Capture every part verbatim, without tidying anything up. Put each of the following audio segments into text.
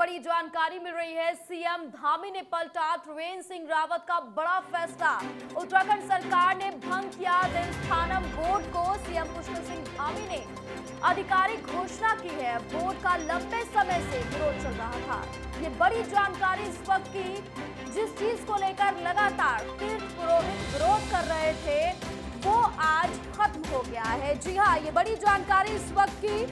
बड़ी जानकारी मिल रही है। सीएम धामी ने पलटा त्रिवेंद्र सिंह रावत का बड़ा फैसला। उत्तराखंड सरकार ने भंग किया देवस्थानम बोर्ड को। सीएम पुष्कर सिंह धामी ने आधिकारिक घोषणा की है। बोर्ड का लंबे समय से विरोध चल रहा था। ये बड़ी जानकारी इस वक्त की, जिस चीज को लेकर लगातार तीर्थ पुरोहित विरोध कर रहे थे वो आज खत्म हो गया है। जी हाँ, ये बड़ी जानकारी इस वक्त की।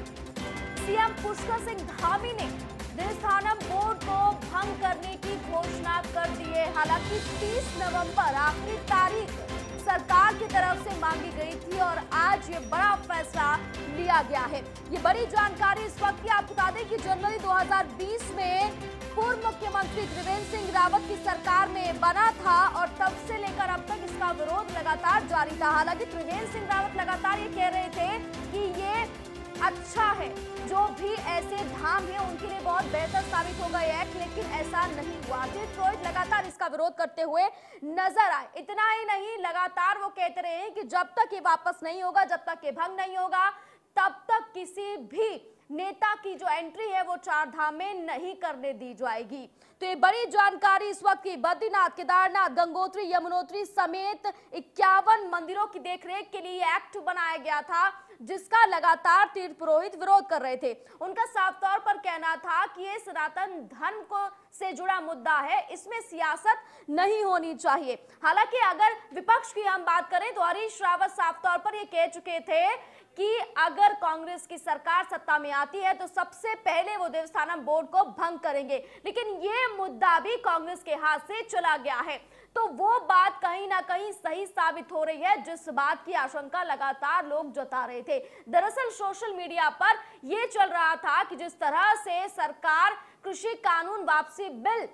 सीएम पुष्कर सिंह धामी ने देवस्थानम बोर्ड को भंग करने की घोषणा कर दी है। हालांकि तीस नवंबर आखिरी तारीख सरकार की तरफ से मांगी गई थी और आज ये बड़ा फैसला लिया गया है। ये बड़ी जानकारी इस वक्त की। आपको बता दें कि जनवरी दो हज़ार बीस में पूर्व मुख्यमंत्री त्रिवेंद्र सिंह रावत की सरकार में बना था और तब से लेकर अब तक इसका विरोध लगातार जारी था। हालांकि त्रिवेंद्र सिंह रावत लगातार ये कह रहे थे कि ये अच्छा है, जो भी ऐसे धाम है उनके लिए बहुत बेहतर साबित होगा ये एक्ट, लेकिन ऐसा नहीं हुआ। तीर्थ पुरोहित लगातार इसका विरोध करते हुए नजर आए। इतना ही नहीं, लगातार वो कहते रहे हैं कि जब तक ये वापस नहीं होगा, जब तक ये भंग नहीं होगा, तब तक किसी भी नेता की जो एंट्री है वो चार धाम में नहीं करने दी जाएगी। तो ये बड़ी जानकारी इस वक्त की। बद्रीनाथ, केदारनाथ, गंगोत्री, यमुनोत्री समेत इक्यावन मंदिरों की देखरेख के लिए एक्ट बनाया गया था, जिसका लगातार तीर्थ पुरोहित विरोध कर रहे थे। उनका साफ तौर पर कहना था कि ये सनातन धर्म को से जुड़ा मुद्दा है, इसमें सियासत नहीं होनी चाहिए। हालांकि अगर विपक्ष की हम बात करें तो हरीश रावत साफ तौर पर ये कह चुके थे कि अगर कांग्रेस की सरकार सत्ता में आती है तो सबसे पहले वो देवस्थानम बोर्ड को भंग करेंगे, लेकिन ये मुद्दा भी कांग्रेस के हाथ से चला गया है। तो वो बात कहीं ना कहीं सही साबित हो रही है, जिस बात की आशंका लगातार लोग जता रहे थे। दरअसल सोशल मीडिया पर यह चल रहा था कि जिस तरह से सरकार कृषि कानून वापसी बिल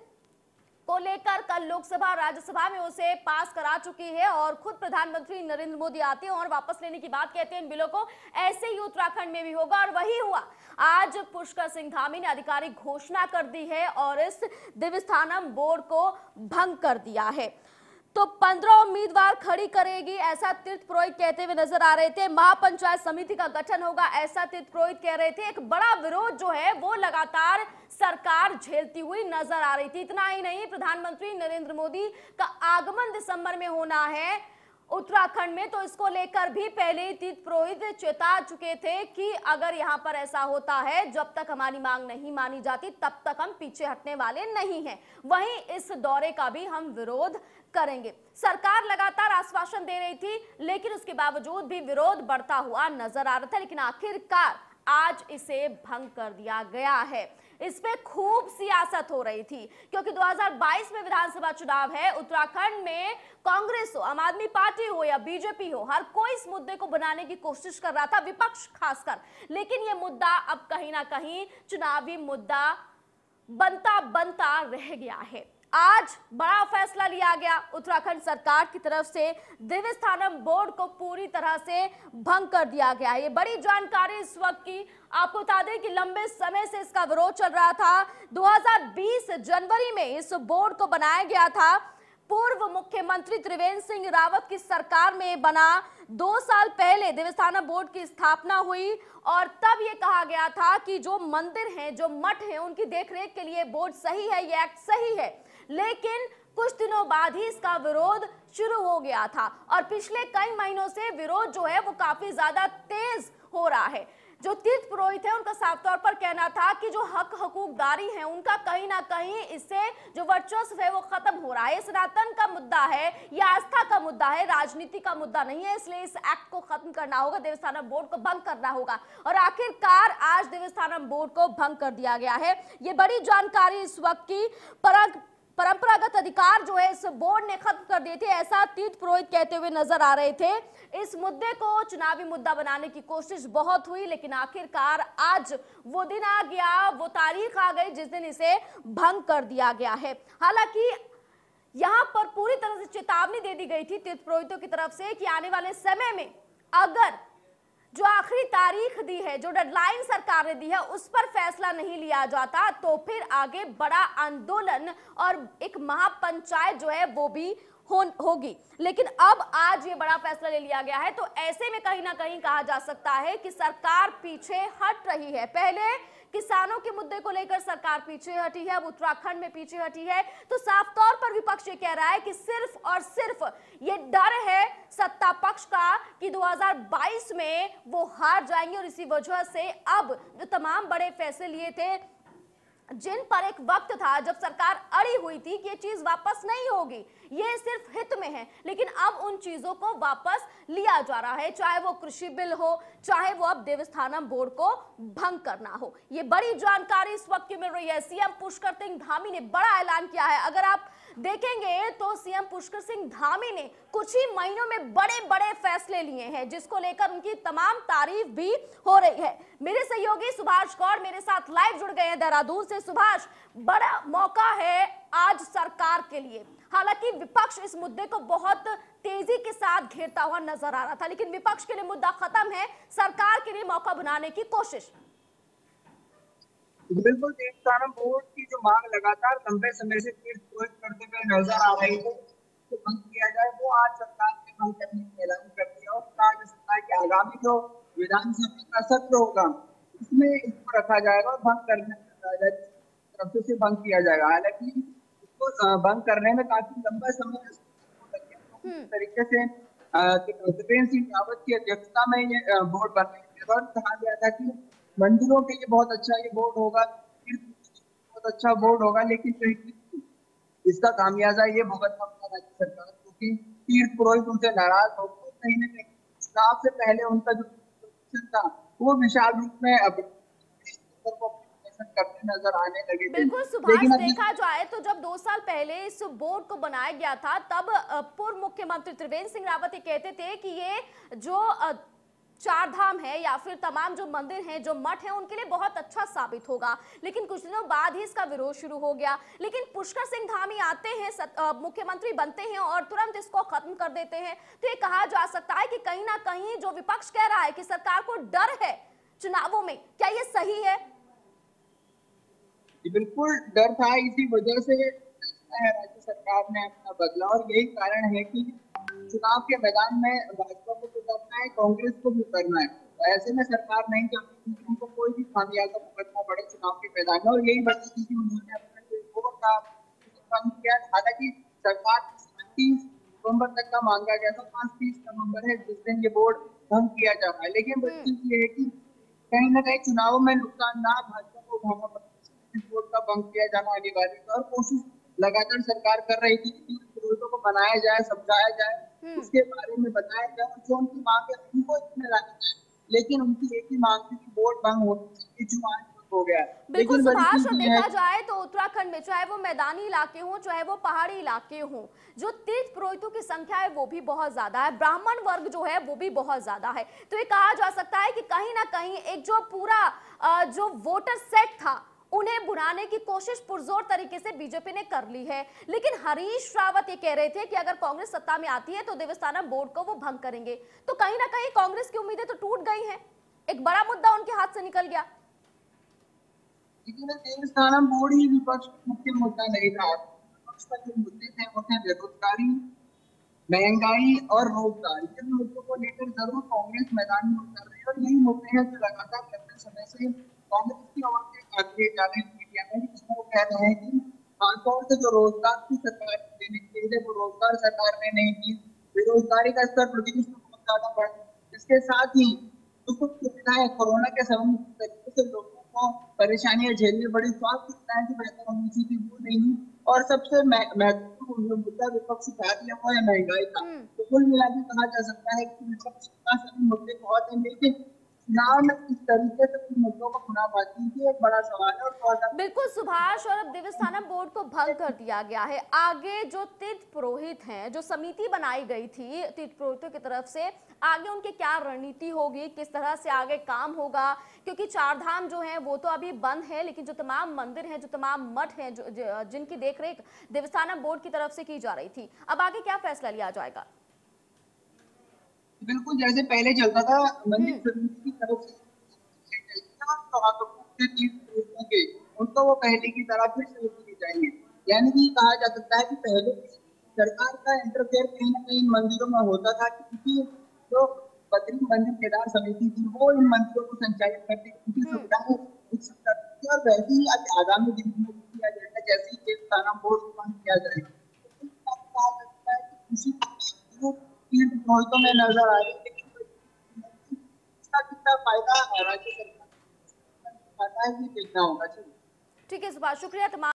को लेकर कल लोकसभा और राज्यसभा में उसे पास करा चुकी है और खुद प्रधानमंत्री नरेंद्र मोदी आते हैं और वापस लेने की बात कहते हैं इन बिलों को, ऐसे ही उत्तराखंड में भी होगा और वही हुआ। आज पुष्कर सिंह धामी ने आधिकारिक घोषणा कर दी है और इस देवस्थानम बोर्ड को भंग कर दिया है। तो पंद्रह उम्मीदवार खड़ी करेगी, ऐसा तीर्थ पुरोहित कहते हुए नजर आ रहे थे। महापंचायत समिति का गठन होगा, ऐसा तीर्थ पुरोहित कह रहे थे। एक बड़ा विरोध जो है वो लगातार सरकार झेलती हुई नजर आ रही थी। इतना ही नहीं, प्रधानमंत्री नरेंद्र मोदी का आगमन दिसंबर में होना है उत्तराखंड में, तो इसको लेकर भी पहले ही तीर्थ पुरोहित चेता चुके थे कि अगर यहां पर ऐसा होता है, जब तक हमारी मांग नहीं मानी जाती तब तक हम पीछे हटने वाले नहीं हैं। वहीं इस दौरे का भी हम विरोध करेंगे। सरकार लगातार आश्वासन दे रही थी, लेकिन उसके बावजूद भी विरोध बढ़ता हुआ नजर आ रहा था। लेकिन आखिरकार आज इसे भंग कर दिया गया है। इस पे खूब सियासत हो रही थी, क्योंकि दो हज़ार बाईस में विधानसभा चुनाव है। उत्तराखंड में कांग्रेस हो, आम आदमी पार्टी हो या बीजेपी हो, हर कोई इस मुद्दे को बनाने की कोशिश कर रहा था, विपक्ष खासकर। लेकिन ये मुद्दा अब कहीं ना कहीं चुनावी मुद्दा बनता बनता रह गया है। आज बड़ा फैसला लिया गया उत्तराखंड सरकार की तरफ से, देवस्थानम बोर्ड को पूरी तरह से भंग कर दिया गया है। ये बड़ी जानकारी इस वक्त की। आपको बता दें कि लंबे समय से इसका विरोध चल रहा था। दो हज़ार बीस जनवरी में इस बोर्ड को बनाया गया था। पूर्व मुख्यमंत्री त्रिवेंद्र सिंह रावत की सरकार में बना। दो साल पहले देवस्थानम बोर्ड की स्थापना हुई और तब ये कहा गया था कि जो मंदिर हैं, जो मठ हैं, उनकी देखरेख के लिए बोर्ड सही है, ये एक्ट सही है। लेकिन कुछ दिनों बाद ही इसका विरोध शुरू हो गया था और पिछले कई महीनों से विरोध जो है वो काफी ज्यादा तेज हो रहा है। जो तीर्थ पुरोहित है उनका साफ तौर पर कहना था कि जो हक हकूकदारी है उनका कहीं ना कहीं इससे जो वर्चस्व है वो खत्म हो रहा है। सनातन का मुद्दा है, यह आस्था का मुद्दा है, राजनीति का मुद्दा नहीं है, इसलिए इस एक्ट को खत्म करना होगा, देवस्थानम बोर्ड को भंग करना होगा। और आखिरकार आज देवस्थानम बोर्ड को भंग कर दिया गया है। ये बड़ी जानकारी इस वक्त की। परग परंपरागत अधिकार जो है इस बोर्ड ने खत्म कर दिए थे, ऐसा तीर्थ पुरोहित कहते हुए नजर आ रहे थे। इस मुद्दे को चुनावी मुद्दा बनाने की कोशिश बहुत हुई, लेकिन आखिरकार आज वो दिन आ गया, वो तारीख आ गई जिस दिन इसे भंग कर दिया गया है। हालांकि यहां पर पूरी तरह से चेतावनी दे दी गई थी तीर्थ पुरोहितों की तरफ से कि आने वाले समय में अगर जो आखिरी तारीख दी है, जो डेडलाइन सरकार ने दी है, उस पर फैसला नहीं लिया जाता तो फिर आगे बड़ा आंदोलन और एक महापंचायत जो है वो भी हो, होगी। लेकिन अब आज ये बड़ा फैसला ले लिया गया है, तो ऐसे में कहीं ना कहीं कहा जा सकता है कि सरकार पीछे हट रही है। पहले किसानों के मुद्दे को लेकर सरकार पीछे हटी है, अब उत्तराखंड में पीछे हटी है, तो साफ तौर पर विपक्ष ये कह रहा है कि सिर्फ और सिर्फ ये डर है सत्ता पक्ष का कि दो हज़ार बाईस में वो हार जाएंगे और इसी वजह से अब जो तमाम बड़े फैसले लिए थे, जिन पर एक वक्त था जब सरकार अड़ी हुई थी कि ये चीज वापस नहीं होगी, ये सिर्फ हित में है, लेकिन अब उन चीजों को वापस लिया जा रहा है, चाहे वो कृषि बिल हो, चाहे वो अब देवस्थानम बोर्ड को भंग करना हो। ये बड़ी जानकारी इस वक्त की मिल रही है। सीएम पुष्कर सिंह धामी ने बड़ा ऐलान किया है। अगर आप देखेंगे तो सीएम पुष्कर सिंह धामी ने कुछ ही महीनों में बड़े बड़े फैसले लिए हैं, जिसको लेकर उनकी तमाम तारीफ भी हो रही है। मेरे सहयोगी सुभाष गौड़ मेरे साथ लाइव जुड़ गए हैं देहरादून से। सुभाष, बड़ा मौका है आज सरकार के लिए। हालांकि विपक्ष इस मुद्दे को बहुत तेजी के साथ घेरता हुआ नजर आ रहा था, लेकिन विपक्ष के लिए मुद्दा खत्म है, सरकार के लिए मौका बनाने की कोशिश। बिल्कुल, देवस्थानम बोर्ड की जो मांग लगातार लंबे समय से करते हुए नजर आ रही है तो बंद किया जाए, वो आज सरकार ने बंद करने का ऐलान कर दिया और राज्य सरकार के आगामी जो विधानसभा का सत्र होगा उसमें इसको रखा जाएगा और बंद करने तरफ से बंद किया जाएगा। हालांकि इसको बंद करने में काफी लंबा समय तरीके से त्रिवेंद्र सिंह रावत की अध्यक्षता में ये बोर्ड बनाया गया और कहा गया था कि मंदिरों के लिए बहुत अच्छा ये बोर्ड होगा, बहुत अच्छा बोर्ड होगा, लेकिन इसका खामियाजा ये भुगतना पड़ा राज्य सरकार को कि तीर्थ पुरोहित उनसे नाराज हो गए। कहीं ना कहीं चुनाव से पहले उनका जो था वो विशाल रूप में अब करते नजर आने लगे। बिल्कुल सुभाष, देखा जाए तो जब दो साल पहले इस बोर्ड को बनाया गया था तब पूर्व मुख्यमंत्री त्रिवेंद्र सिंह रावत ये कहते थे कि ये जो चार धाम है या फिर तमाम जो मंदिर हैं, जो मठ हैं, उनके लिए बहुत अच्छा साबित होगा, लेकिन कुछ दिनों बाद ही इसका विरोध शुरू हो गया। लेकिन पुष्कर सिंह धामी आते हैं, मुख्यमंत्री बनते हैं और तुरंत इसको खत्म कर देते हैं। तो ये कहा जा सकता है कि कहीं ना कहीं जो विपक्ष कह रहा है कि सरकार को डर है चुनावों में, क्या ये सही है? बिल्कुल डर था, इसी वजह से राज्य सरकार ने अपना बदला और यही कारण है कि चुनाव के मैदान में भाजपा को भी करना है, कांग्रेस को भी करना है। तो ऐसे में सरकार नहीं चाहती कि उनको कोई भी खामियाजा भुगतना पड़े चुनाव के मैदान में, और यही वजह थी कि उन्होंने अपना जो बोर्ड था बंद किया। हालांकि सरकार तीस नवंबर तक का मांगा गया था, पांच तीस नवंबर है जिस दिन ये बोर्ड भंग किया जा रहा है, लेकिन बात ये है कि कहीं ना कहीं चुनावों में नुकसान ना भाजपा को उठाना पड़ता, बोर्ड का भंग किया जाना अनिवार्य था और कोशिश लगातार सरकार कर रही थी कि पुरोहितों को बनाया जाए, समझाया जाए, उसके बारे में बताया जाए और जो उनकी मांग है उनको इसमें लाया जाए। लेकिन उनकी एक ही मांग थी कि वोट भंग होना चाहिए, जो आज हो गया। बिल्कुल सुभाष, और देखा जाए तो उत्तराखंड में चाहे वो मैदानी इलाके हों चाहे वो पहाड़ी इलाके हों, जो तीर्थ पुरोहितों की संख्या है वो भी बहुत ज्यादा है, ब्राह्मण वर्ग जो है वो भी बहुत ज्यादा है। तो ये कहा जा सकता है कि कहीं ना कहीं एक जो पूरा जो वोटर सेट था उन्हें बुलाने की कोशिश पुरजोर तरीके से बीजेपी ने कर ली है। लेकिन हरीश रावत ये कह रहे थे कि अगर कांग्रेस सत्ता में आती है तो देवस्थानम बोर्ड को वो भंग करेंगे। तो कहीं ना कहीं कांग्रेस की उम्मीदें तो टूट गई हैं, एक बड़ा मुद्दा उनके हाथ से निकल गया। लेकिन देवस्थानम बोर्ड ही विपक्ष का मुख्य मुद्दा नहीं था। विपक्ष का जो मुद्दे थे वो थे बेरोजगारी, महंगाई और रोजगार। इन मुद्दों को लेकर जरूर कांग्रेस मैदान में उतर रही है और यही मुद्दे हैं जो लगातार लंबे समय से कांग्रेस की ओर से आगे जा रहे मीडिया में, जिसमें वो कह रहे हैं कि खासतौर से जो रोजगार की सरकार देने के लिए वो रोजगार सरकार ने नहीं दी, बेरोजगारी का स्तर प्रदेश में बहुत ज्यादा बढ़, इसके साथ ही जो कुछ सुविधाएं कोरोना के समय तरीके से लोगों को परेशानियां झेलनी पड़ी, स्वास्थ्य सुविधाएं जो बेहतर होनी चाहिए वो नहीं, और सबसे महत्वपूर्ण जो मुद्दा विपक्ष उठा दिया वो है महंगाई का। तो कुल मिलाकर कहा जा सकता है कि विपक्ष का सभी मुद्दे बहुत है, लेकिन चुनाव में किस तरीके से मुद्दों को चुनाव पाती है एक बड़ा सवाल है। और बिल्कुल सुभाष, और अब देवस्थानम बोर्ड को भंग कर दिया गया है। आगे जो तीर्थ पुरोहित हैं, जो समिति बनाई गई थी तीर्थ पुरोहितों की तरफ से, आगे उनकी क्या रणनीति होगी, किस तरह से आगे काम होगा? क्योंकि चार धाम जो है वो तो अभी बंद है, लेकिन जो तमाम मंदिर हैं, जो तमाम मठ हैं, जो जिनकी देखरेख देवस्थानम बोर्ड की तरफ से की जा रही थी, अब आगे क्या फैसला लिया जाएगा? बिल्कुल जैसे पहले चलता था मंदिर समिति की तरफ से के उनको वो पहले की तरह फिर से किए जाएंगे। यानी कि कहा जा सकता है कि पहले सरकार का इंटरफेयर कहीं ना कहीं मंदिरों में होता था, क्योंकि जो बद्री मंदिर केदार समिति थी वो इन मंदिरों को संचालित करती थी, उनकी सुविधाएं उठ सकता है। और वैसे ही आज आगामी दिनों में किया जाएगा, जैसे ही देवस्थानम बोर्ड बंद किया जाएगा, तो मुझे क्या लगता है कि किसी जो तीर्थ पुरोहितों में नजर आ रही है, लेकिन इसका कितना फायदा राज्य सरकार को फायदा है, ये देखना होगा। ठीक है सुभाष, शुक्रिया तमाम